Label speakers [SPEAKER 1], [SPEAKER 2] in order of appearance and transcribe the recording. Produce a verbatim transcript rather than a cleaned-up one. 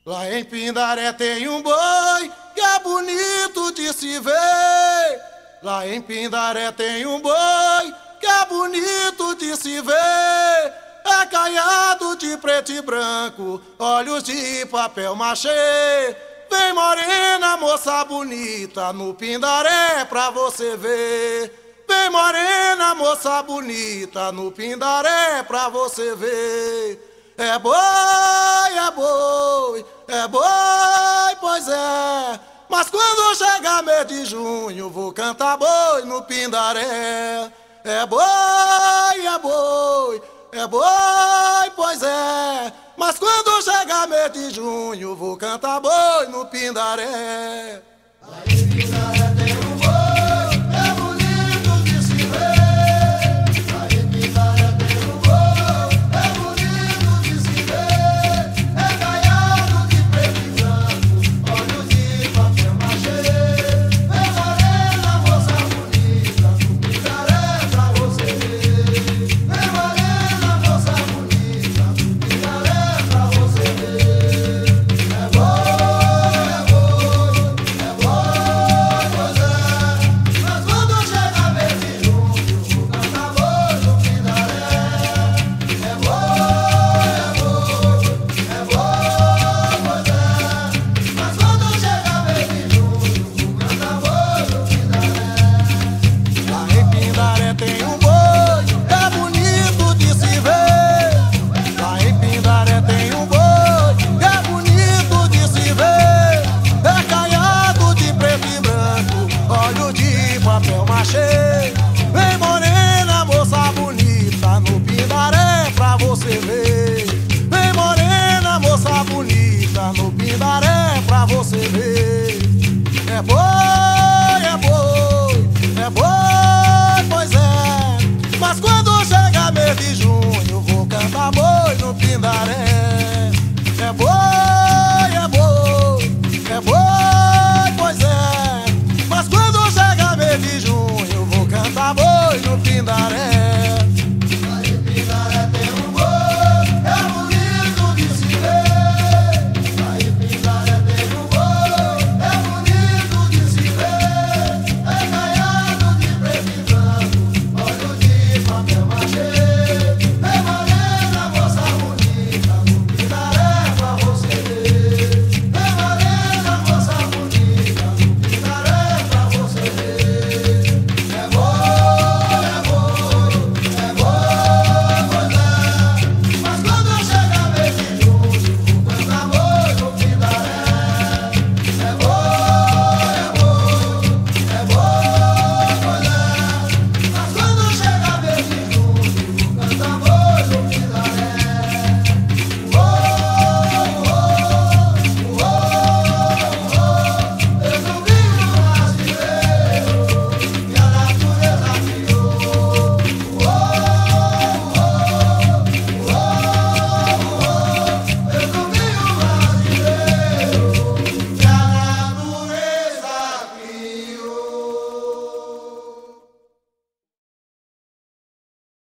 [SPEAKER 1] Lá em Pindaré tem um boi que é bonito de se ver. Lá em Pindaré tem um boi que é bonito de se ver. É caiado de preto e branco, olhos de papel machê. Vem morena, moça bonita, no Pindaré pra você ver. Vem morena, moça bonita, no Pindaré pra você ver. É boi, é boi, é boi, pois é. Mas quando chegar mês de junho, vou cantar boi no Pindaré. É boi, é boi, é boi, pois é. Mas quando chegar mês de junho, vou cantar boi no Pindaré. Lá em Pindaré tem um boi, é bonito de se ver. Lá em Pindaré tem um boi, é bonito de se ver. É caiado de preto e branco, olhos de papel machê. Vem morena, moça bonita, no Pindaré pra você ver. Vem morena, moça bonita, no Pindaré pra você ver. É boi, é boi, é boi, pois é. Mas quando chegar mês de junho, vou cantar boi no Pindaré. É boi, é boi, é boi, pois é. Mas quando chegar mês de junho, vou cantar boi no Pindaré. Lá em Pindaré tem um boi, é bonito de se ver. Lá em Pindaré tem um boi, é bonito de se ver. É caiado de preto e branco, olhos de papel machê. Vem morena, moça bonita, no Pindaré pra você ver. Vem morena, moça bonita, no Pindaré pra você ver. É boi, é boi, é boi, pois é. Mas quando chegar mês de junho, vou cantar boi no Pindaré.